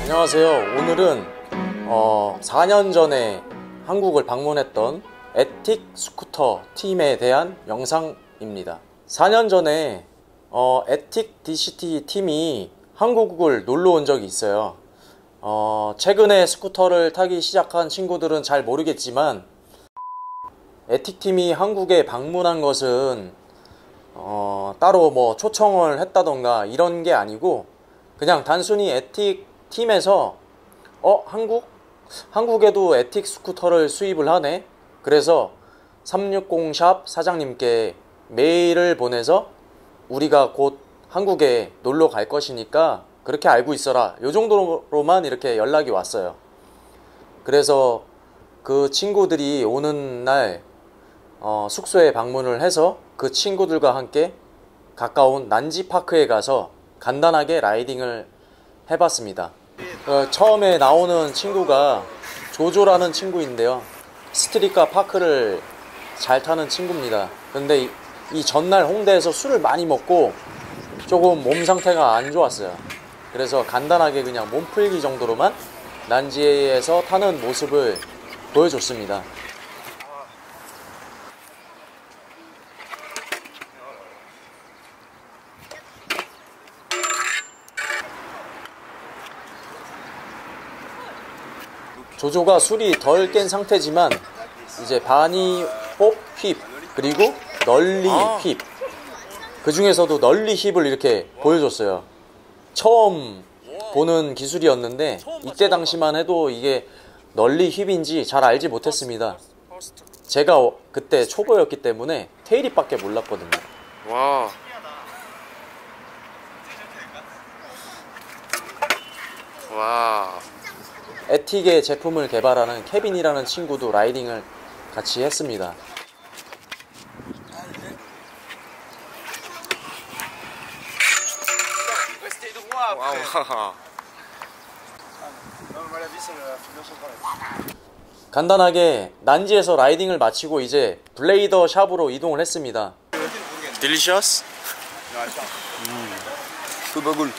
안녕하세요. 오늘은 4년 전에 한국을 방문했던 에틱 스쿠터 팀에 대한 영상입니다. 4년 전에 에틱 DCT 팀이 한국을 놀러 온 적이 있어요. 최근에 스쿠터를 타기 시작한 친구들은 잘 모르겠지만 에틱 팀이 한국에 방문한 것은 따로 뭐 초청을 했다던가 이런 게 아니고 그냥 단순히 에틱 팀에서 한국에도 에틱 스쿠터를 수입을 하네. 그래서 360샵 사장님께 메일을 보내서 우리가 곧 한국에 놀러 갈 것이니까 그렇게 알고 있어라, 요 정도로만 이렇게 연락이 왔어요. 그래서 그 친구들이 오는 날 숙소에 방문을 해서 그 친구들과 함께 가까운 난지파크에 가서 간단하게 라이딩을 해봤습니다. 처음에 나오는 친구가 조조라는 친구인데요, 스트릿과 파크를 잘 타는 친구입니다. 근데 이 전날 홍대에서 술을 많이 먹고 조금 몸 상태가 안 좋았어요. 그래서 간단하게 그냥 몸풀기 정도로만 난지에서 타는 모습을 보여줬습니다. 조조가 술이 덜 깬 상태지만 이제 바니 홉 힙 그리고 널리 힙, 그 중에서도 널리 힙을 이렇게 보여줬어요. 처음 보는 기술이었는데 이때 당시만 해도 이게 널리 힙인지 잘 알지 못했습니다. 제가 그때 초보였기 때문에 테일립밖에 몰랐거든요. 와. 와. 에틱의 제품을 개발하는 케빈이라는 친구도 라이딩을 같이 했습니다. 와우. 간단하게 난지에서 라이딩을 마치고 이제 블레이더 샵으로 이동을 했습니다. 딜리셔스? 수박을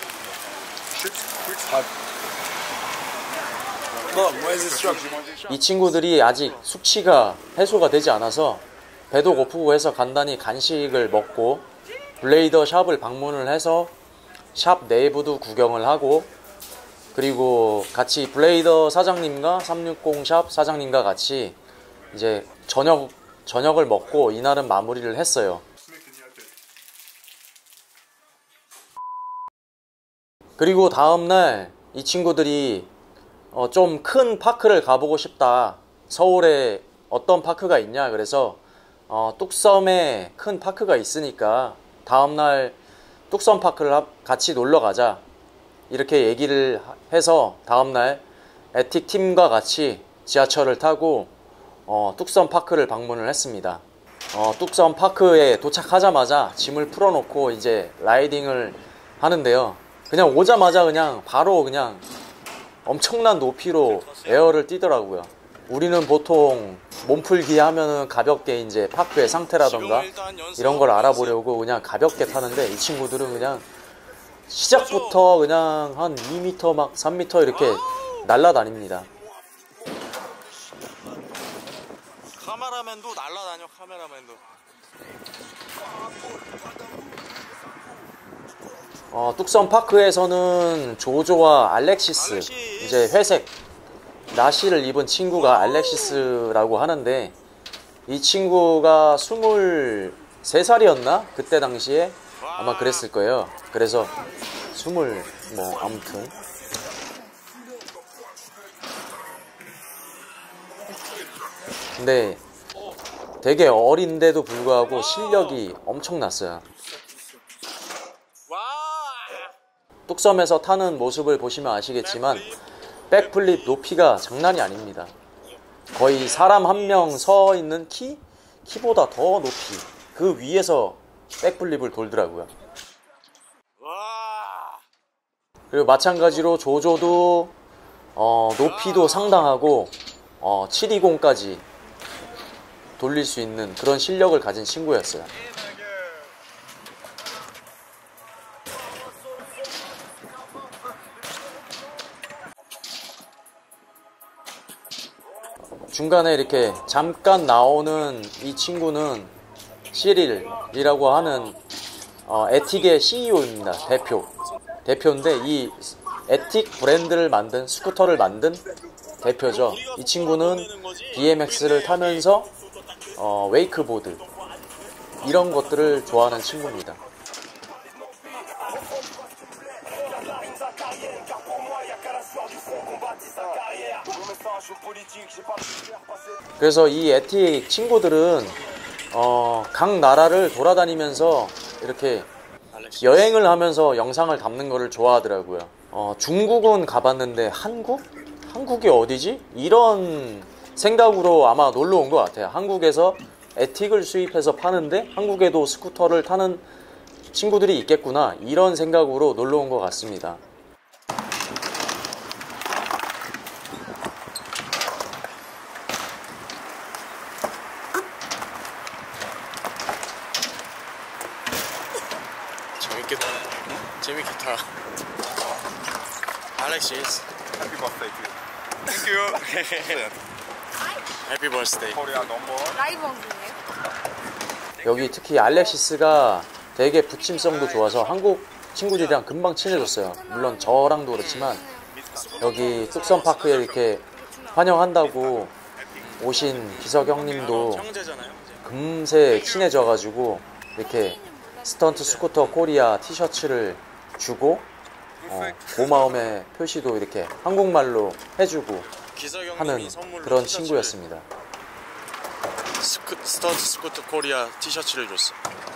이 친구들이 아직 숙취가 해소가 되지 않아서 배도 고프고 해서 간단히 간식을 먹고 블레이더 샵을 방문을 해서 샵 내부도 구경을 하고, 그리고 같이 블레이더 사장님과 360샵 사장님과 같이 이제 저녁을 먹고 이날은 마무리를 했어요. 그리고 다음날 이 친구들이 좀 큰 파크를 가보고 싶다, 서울에 어떤 파크가 있냐, 그래서 뚝섬에 큰 파크가 있으니까 다음날 뚝섬 파크를 같이 놀러 가자 이렇게 얘기를 해서 다음날 에틱 팀과 같이 지하철을 타고 뚝섬 파크를 방문을 했습니다. 뚝섬 파크에 도착하자마자 짐을 풀어놓고 이제 라이딩을 하는데요, 그냥 오자마자 그냥 바로 그냥 엄청난 높이로 에어를 뛰더라고요. 우리는 보통 몸풀기 하면은 가볍게 이제 파크의 상태라던가 이런 걸 알아보려고 그냥 가볍게 타는데 이 친구들은 그냥 시작부터 그냥 한 2m 막 3m 이렇게 날아다닙니다. 카메라맨도 날아다녀. 카메라맨도. 뚝섬 파크에서는 조조와 알렉시스, 이제 회색 나시를 입은 친구가 알렉시스라고 하는데 이 친구가 23살이었나? 그때 당시에 아마 그랬을 거예요. 그래서 아무튼 근데 되게 어린데도 불구하고 실력이 엄청났어요. 뚝섬에서 타는 모습을 보시면 아시겠지만 백플립 높이가 장난이 아닙니다. 거의 사람 한 명 서 있는 키보다 더 높이 그 위에서 백플립을 돌더라고요. 그리고 마찬가지로 조조도 높이도 상당하고 720까지 돌릴 수 있는 그런 실력을 가진 친구였어요. 중간에 이렇게 잠깐 나오는 이 친구는 시릴이라고 하는 에틱의 CEO입니다. 대표인데 이 에틱 브랜드를 만든, 스쿠터를 만든 대표죠. 이 친구는 BMX를 타면서 웨이크보드 이런 것들을 좋아하는 친구입니다. 그래서 이 에틱 친구들은 각 나라를 돌아다니면서 이렇게 여행을 하면서 영상을 담는 거를 좋아하더라고요. 중국은 가봤는데 한국이 어디지? 이런 생각으로 아마 놀러 온 것 같아요. 한국에서 에틱을 수입해서 파는데 한국에도 스쿠터를 타는 친구들이 있겠구나, 이런 생각으로 놀러 온 것 같습니다. 재밌겠다. Alexis, Happy birthday to you. thank you. Happy birthday. Korea number. 라이브 방송이에요? 여기 특히 알렉시스가 되게 붙임성도 좋아서 한국 친구들이랑 금방 친해졌어요. 물론 저랑도 그렇지만 여기 뚝섬파크에 이렇게 환영한다고 오신 기석 형님도 형제잖아요. 금세 친해져가지고 이렇게 스턴트 스쿠터 코리아 티셔츠를 주고 고마움의 표시도 이렇게 한국말로 해주고 하는 그런 친구였습니다. 스턴트 스쿠터 코리아 티셔츠를 줬어.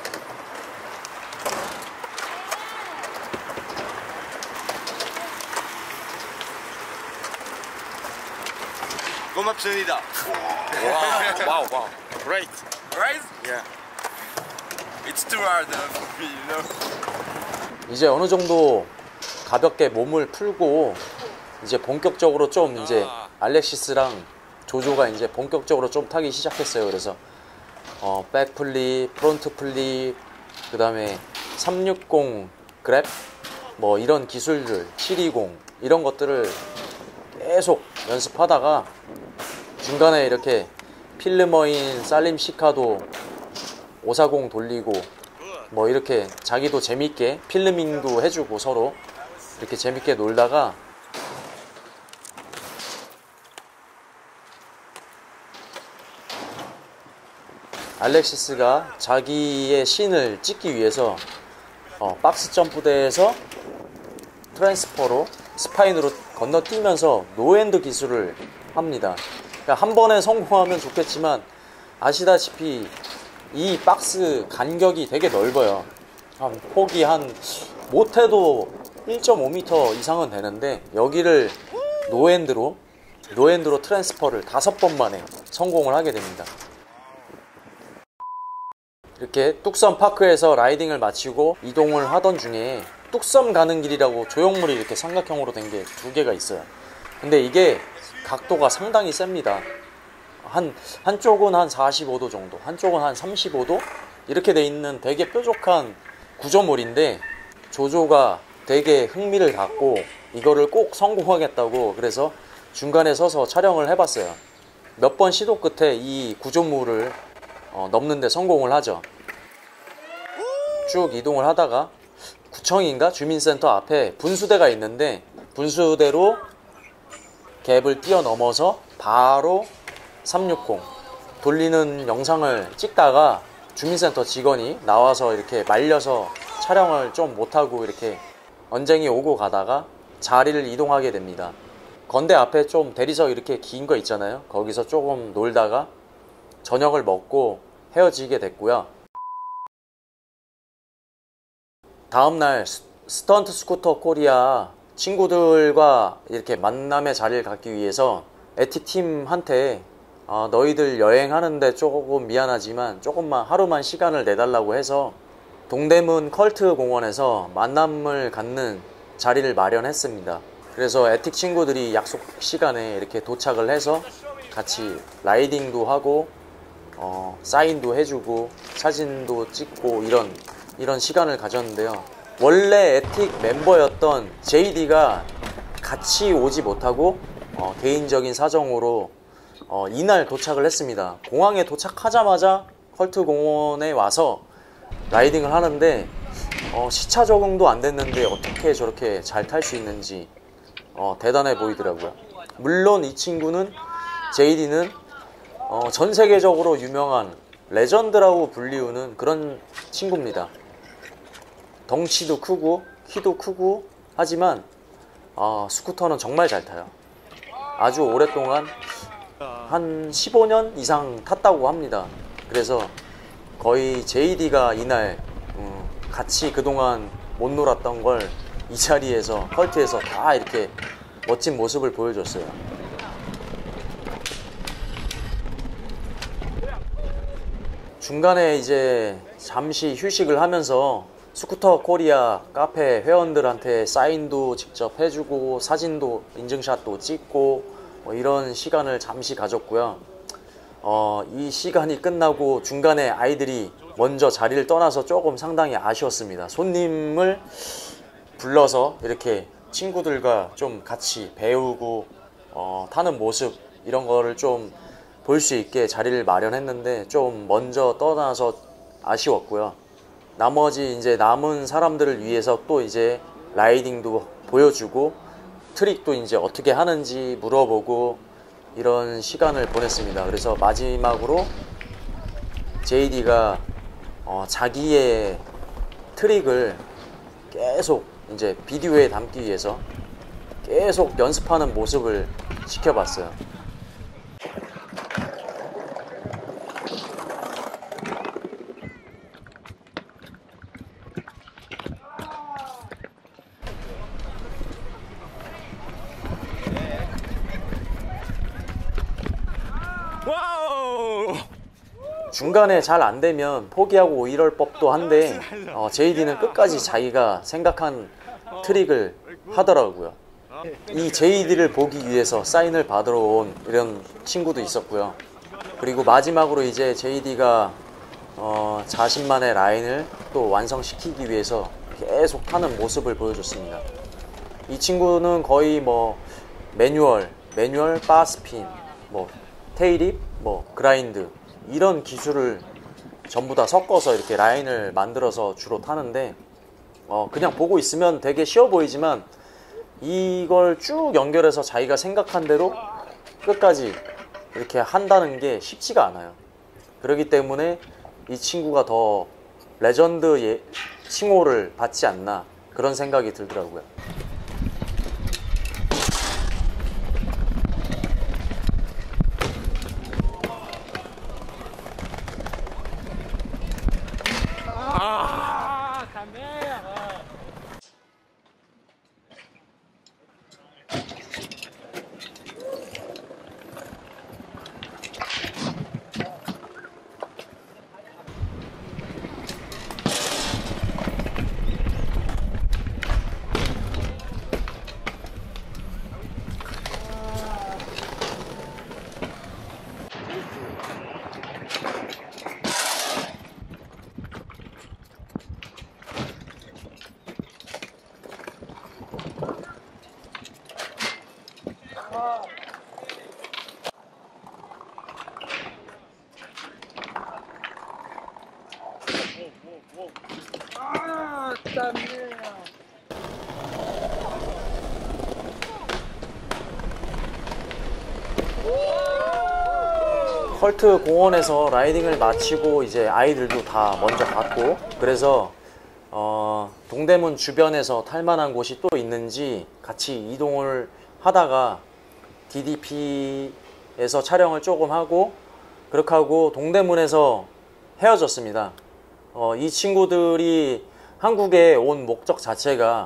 고맙습니다. 와우. Great. Right? Yeah. It's too hard for me, you know. 이제 어느 정도 가볍게 몸을 풀고 이제 본격적으로 좀 이제 알렉시스랑 조조가 이제 본격적으로 좀 타기 시작했어요. 그래서 백플립, 프론트 플립, 그 다음에 360 그랩 뭐 이런 기술들, 720 이런 것들을 계속 연습하다가 중간에 이렇게 필름어인 살림 시카도 540 돌리고 뭐 이렇게 자기도 재밌게 필름밍도 해주고 서로 이렇게 재밌게 놀다가 알렉시스가 자기의 신을 찍기 위해서 박스 점프대에서 트랜스퍼로 스파인으로 건너뛰면서 노핸드 기술을 합니다. 그러니까 한 번에 성공하면 좋겠지만 아시다시피 이 박스 간격이 되게 넓어요. 한 폭이 한 못해도 1.5m 이상은 되는데 여기를 노핸드로 트랜스퍼를 5번 만에 성공을 하게 됩니다. 이렇게 뚝섬 파크에서 라이딩을 마치고 이동을 하던 중에 뚝섬 가는 길이라고 조형물이 이렇게 삼각형으로 된 게 2개가 있어요. 근데 이게 각도가 상당히 셉니다. 한쪽은 한 45도 정도, 한쪽은 한 35도 이렇게 돼 있는 되게 뾰족한 구조물인데 조조가 되게 흥미를 갖고 이거를 꼭 성공하겠다고 그래서 중간에 서서 촬영을 해봤어요. 몇 번 시도 끝에 이 구조물을 넘는데 성공을 하죠. 쭉 이동을 하다가 구청인가 주민센터 앞에 분수대가 있는데 분수대로 갭을 뛰어넘어서 바로 360 돌리는 영상을 찍다가 주민센터 직원이 나와서 이렇게 말려서 촬영을 좀 못하고 이렇게 언쟁이 오고 가다가 자리를 이동하게 됩니다. 건대 앞에 좀 대리석 이렇게 긴 거 있잖아요. 거기서 조금 놀다가 저녁을 먹고 헤어지게 됐고요. 다음날 스턴트 스쿠터 코리아 친구들과 이렇게 만남의 자리를 갖기 위해서 에틱팀한테 너희들 여행하는데 조금 미안하지만 조금만 하루만 시간을 내달라고 해서 동대문 컬트 공원에서 만남을 갖는 자리를 마련했습니다. 그래서 에틱 친구들이 약속 시간에 이렇게 도착을 해서 같이 라이딩도 하고 사인도 해주고 사진도 찍고 이런 시간을 가졌는데요. 원래 에틱 멤버였던 JD가 같이 오지 못하고 개인적인 사정으로 이날 도착을 했습니다. 공항에 도착하자마자 컬트 공원에 와서 라이딩을 하는데 시차 적응도 안 됐는데 어떻게 저렇게 잘 탈 수 있는지 대단해 보이더라고요. 물론 이 친구는 JD는 전 세계적으로 유명한 레전드라고 불리우는 그런 친구입니다. 덩치도 크고 키도 크고 하지만 스쿠터는 정말 잘 타요. 아주 오랫동안 한 15년 이상 탔다고 합니다. 그래서 거의 JD가 이날 같이 그동안 못 놀았던 걸 이 자리에서 컬트에서 다 이렇게 멋진 모습을 보여줬어요. 중간에 이제 잠시 휴식을 하면서 스쿠터 코리아 카페 회원들한테 사인도 직접 해주고 사진도 인증샷도 찍고 이런 시간을 잠시 가졌고요. 이 시간이 끝나고 중간에 아이들이 먼저 자리를 떠나서 조금 상당히 아쉬웠습니다. 손님을 불러서 이렇게 친구들과 좀 같이 배우고 타는 모습 이런 거를 좀 볼 수 있게 자리를 마련했는데 좀 먼저 떠나서 아쉬웠고요. 나머지 이제 남은 사람들을 위해서 또 이제 라이딩도 보여주고 트릭도 이제 어떻게 하는지 물어보고 이런 시간을 보냈습니다. 그래서 마지막으로 JD가 자기의 트릭을 계속 이제 비디오에 담기 위해서 계속 연습하는 모습을 지켜봤어요. 와우! 중간에 잘 안되면 포기하고 이럴 법도 한데 JD는 끝까지 자기가 생각한 트릭을 하더라고요. 이 JD를 보기 위해서 사인을 받으러 온 이런 친구도 있었고요. 그리고 마지막으로 이제 JD가 자신만의 라인을 또 완성시키기 위해서 계속 타는 모습을 보여줬습니다. 이 친구는 거의 뭐 매뉴얼, 바스핀, 뭐 테일립, 뭐 그라인드 이런 기술을 전부 다 섞어서 이렇게 라인을 만들어서 주로 타는데 그냥 보고 있으면 되게 쉬워 보이지만 이걸 쭉 연결해서 자기가 생각한 대로 끝까지 이렇게 한다는 게 쉽지가 않아요. 그렇기 때문에 이 친구가 더 레전드 칭호를 받지 않나 그런 생각이 들더라고요. 컬트 공원에서 라이딩을 마치고 이제 아이들도 다 먼저 갔고 그래서 동대문 주변에서 탈만한 곳이 또 있는지 같이 이동을 하다가 DDP에서 촬영을 조금 하고 그렇게 하고 동대문에서 헤어졌습니다. 이 친구들이 한국에 온 목적 자체가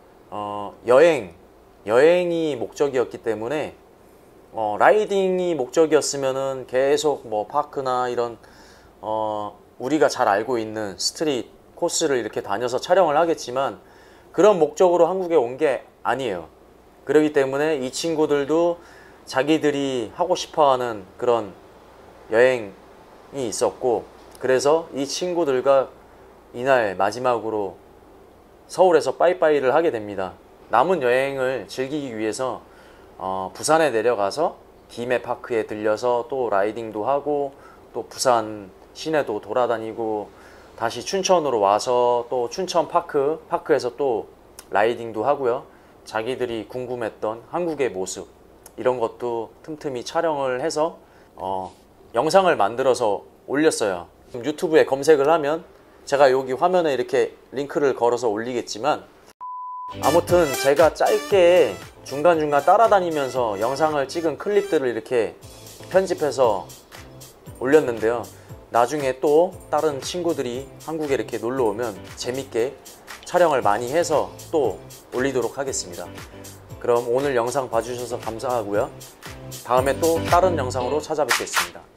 여행이 목적이었기 때문에 라이딩이 목적이었으면은 계속 뭐 파크나 이런 우리가 잘 알고 있는 스트릿 코스를 이렇게 다녀서 촬영을 하겠지만 그런 목적으로 한국에 온 게 아니에요. 그렇기 때문에 이 친구들도 자기들이 하고 싶어하는 그런 여행이 있었고 그래서 이 친구들과 이날 마지막으로 서울에서 빠이빠이를 하게 됩니다. 남은 여행을 즐기기 위해서 부산에 내려가서 김해 파크에 들려서 또 라이딩도 하고 또 부산 시내도 돌아다니고 다시 춘천으로 와서 또 춘천 파크에서 또 라이딩도 하고요. 자기들이 궁금했던 한국의 모습 이런 것도 틈틈이 촬영을 해서 영상을 만들어서 올렸어요. 유튜브에 검색을 하면 제가 여기 화면에 이렇게 링크를 걸어서 올리겠지만, 아무튼 제가 짧게 중간중간 따라다니면서 영상을 찍은 클립들을 이렇게 편집해서 올렸는데요. 나중에 또 다른 친구들이 한국에 이렇게 놀러 오면 재밌게 촬영을 많이 해서 또 올리도록 하겠습니다. 그럼 오늘 영상 봐주셔서 감사하고요. 다음에 또 다른 영상으로 찾아뵙겠습니다.